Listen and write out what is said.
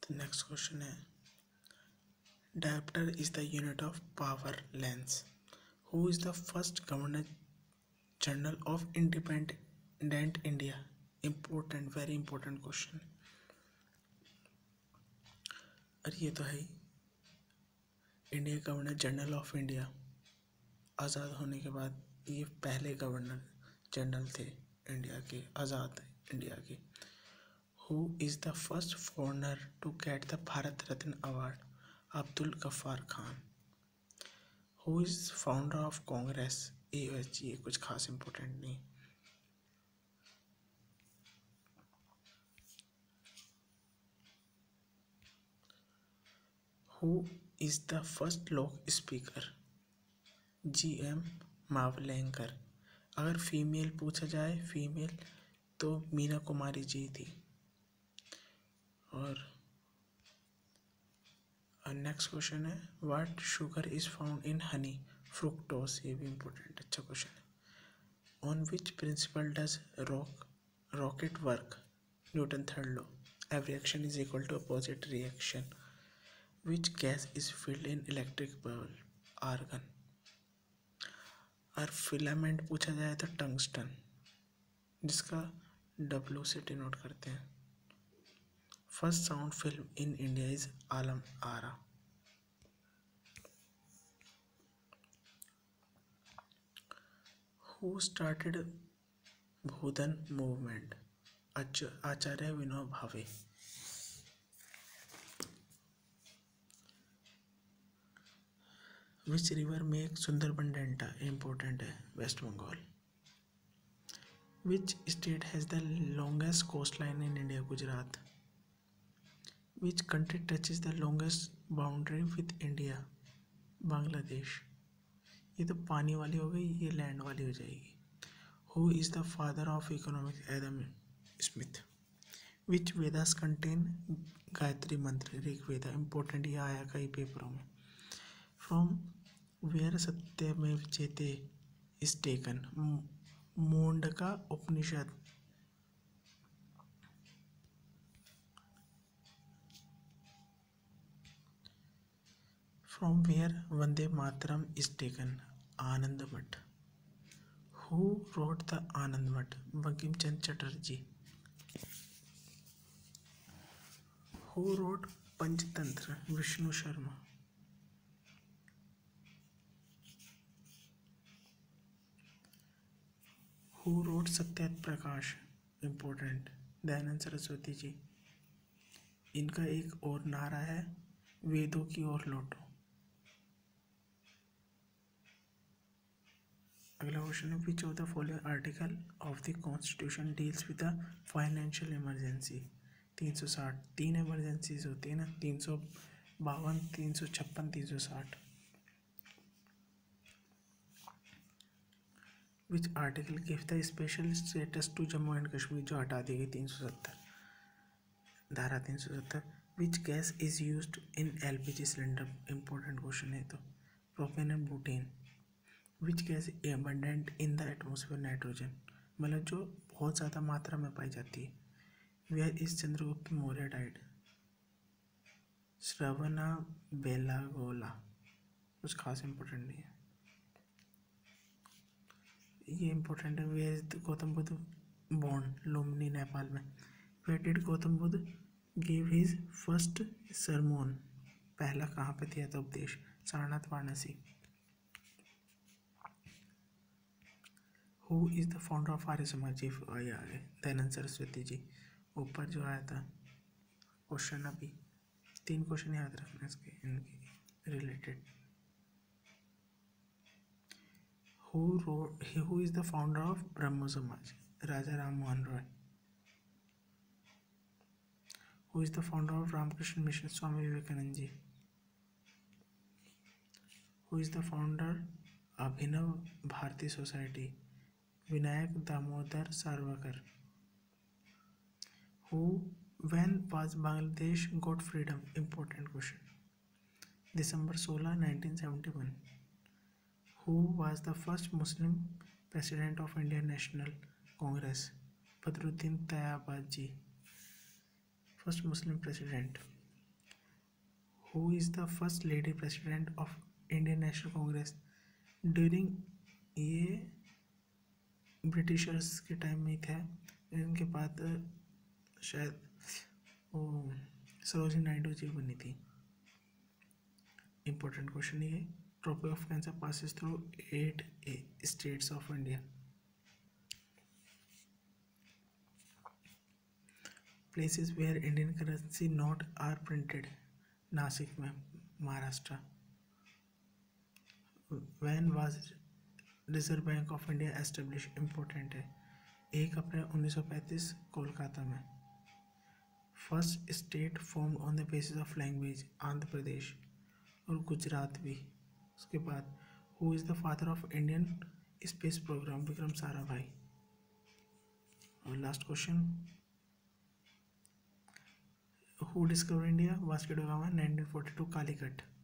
Next question है, dioptre is the unit of power lens. Who is the first governor general of independent India? Important, very important question. और ये तो है ही, India governor general of India. आज़ाद होने के बाद ये पहले गवर्नर जनरल थे इंडिया के, आज़ाद इंडिया के. Who is the first foreigner to get the Bharat Ratna award? Abdul Ghaffar Khan. Who is founder of Congress? AOSG. ये कुछ खास इंपॉर्टेंट नहीं. Who is the first Lok speaker? GM Mavalankar. अगर फीमेल पूछा जाए, फीमेल, तो मीना कुमारी जी थी. और नेक्स्ट क्वेश्चन है, what sugar is found in honey? Fructose. ये भी इम्पोर्टेंट, अच्छा क्वेश्चन है. On which principle does rocket work? Newton third law. Every reaction is equal to opposite reaction. Which gas is filled in electric bulb? Argon. और filament पूछा जाए तो tungsten, जिसका W से डिनोट करते हैं. First sound film in India is Alam Ara. Who started Bhoodan movement? Acharya Vinoba Bhave. Which river make Sundarban delta? Important है, West Bengal. Which state has the longest coast line in India? Gujarat. Which country touches the longest boundary with India? Bangladesh. ये तो पानी वाली हो गई, ये land वाली हो जाएगी. Who is the father of economics? Adam Smith. Which Vedas contain Gayatri mantra? Rigveda. Important, ये आया कई पेपरों में. From where Satyameva Jayate is taken? Mundaka Upanishad. From where Vande Mataram is taken? Anand Math. Who wrote the Anand Math? Bankim Chandra Chatterjee. Who wrote Panchatantra? Vishnu Sharma. Who wrote Satyaprakash? Important, Dayanand Saraswati ji. इनका एक और नारा है, वेदों की ओर लौटो. अगला क्वेश्चन है, which of the following article of the constitution deals with the financial emergency? 360. तीन इमरजेंसीज होती है ना, 352, 356, 360. Which article give the special status to Jammu and Kashmir? जो हटा दी गई 370, धारा 370. Which gas is used in LPG cylinder? Important question है तो. Propane and butane. Which gas abundant in the atmosphere? Nitrogen. मतलब जो बहुत ज़्यादा मात्रा में पाई जाती है. Where is Chandragupta Maurya died? Shravana Belagola. कुछ खास इंपॉर्टेंट नहीं है. ये इंपॉर्टेंट है, where is Gautam Buddha born? Lumbini, Nepal में. Where did Gautam Buddha give his first sermon? पहला कहाँ पे दिया था उपदेश? Sarnath, Varanasi. Who is the founder of Arya Samaj? जी आगे दयानंद सरस्वती जी. ऊपर जो आया था क्वेश्चन, अभी 3 क्वेश्चन याद रखना इसके, इनके related. Who is the founder of Brahmo Samaj? Raja Ram Mohan Roy. Who is the founder of Ramakrishna mission? Swami Vivekananda ji. Who is the founder Abhinav Bharati society? Vinayak Damodar Savarkar. Who when was Bangladesh got freedom? Important question. December 16, 1971. Who was the first Muslim president of Indian National Congress? Badruddin Tayyabaji. First Muslim president. Who is the first lady president of Indian National Congress during, ये Britishers के time में थे, इनके बाद शायद वो सरोजिनी नायडू जी बनी थी। इंपॉर्टेंट क्वेश्चन ये, tropic of cancer passes through 8 states of India. Places where Indian currency note are printed, Nashik में, Maharashtra. When was reserve bank of India establish, important है, 1 अप्रैल 1935 कोलकाता में। First state form on the basis of language, Andhra Pradesh और गुजरात भी। उसके बाद who is the father of Indian space programme, Vikram Sarabhai. और last question, who discover India, Vasco da Gama, 1942 Calicut.